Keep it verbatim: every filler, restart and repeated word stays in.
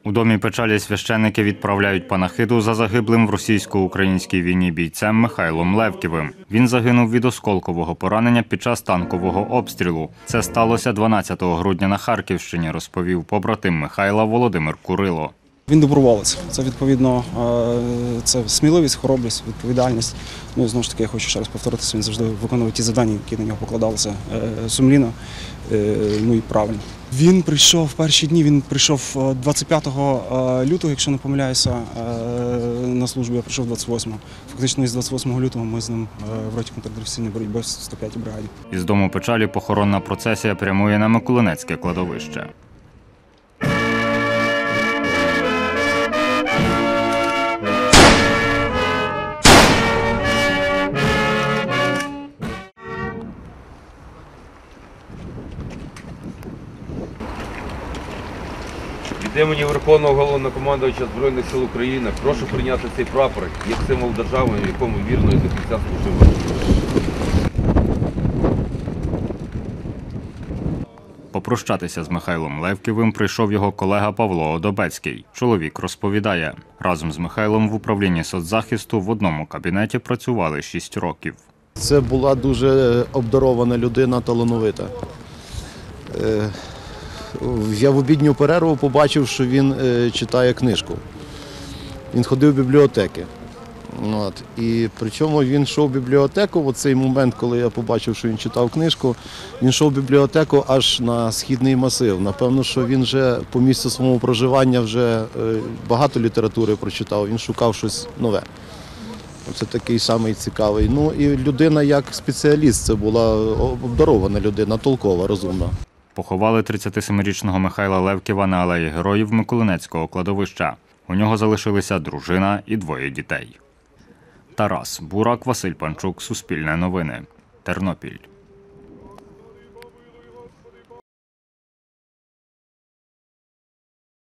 У домі печалі священники відправляють панахиду за загиблим в російсько-українській війні бійцем Михайлом Левківим. Він загинув від осколкового поранення під час танкового обстрілу. Це сталося дванадцятого грудня на Харківщині, розповів побратим Михайла Володимир Курило. Він доброволець. Це, відповідно, це сміливість, хоробрість, відповідальність. Ну і знову ж таки, я хочу ще раз повторитися, він завжди виконував ті завдання, які на нього покладалися сумлінно, ну і правильно. Він прийшов в перші дні, він прийшов двадцять п'ятого лютого, якщо не помиляюся, на службу, я прийшов двадцять восьмого. Фактично із двадцять восьмого лютого ми з ним в роті контрдиверсійної боротьби в сто п'ятій бригаді. Із дому печалі похоронна процесія прямує на Миколинецьке кладовище. Від імені Верховного Головнокомандувача Збройних сил України прошу прийняти цей прапор як символ держави, в якому вірно і до кінця служив. Попрощатися з Михайлом Левківим прийшов його колега Павло Одобецький. Чоловік розповідає, разом з Михайлом в управлінні соцзахисту в одному кабінеті працювали шість років. Це була дуже обдарована людина, талановита. Я в обідню перерву побачив, що він читає книжку. Він ходив в бібліотеки. От. І причому він йшов в бібліотеку, в цей момент, коли я побачив, що він читав книжку, він йшов в бібліотеку аж на Східний масив. Напевно, що він вже по місцю свого проживання вже багато літератури прочитав, він шукав щось нове. Це такий самий цікавий. Ну і людина як спеціаліст, це була обдарована людина, толкова, розумна. Поховали тридцятисемирічного Михайла Левківа на алеї Героїв Миколинецького кладовища. У нього залишилися дружина і двоє дітей. Тарас Бурак, Василь Панчук, Суспільне новини, Тернопіль.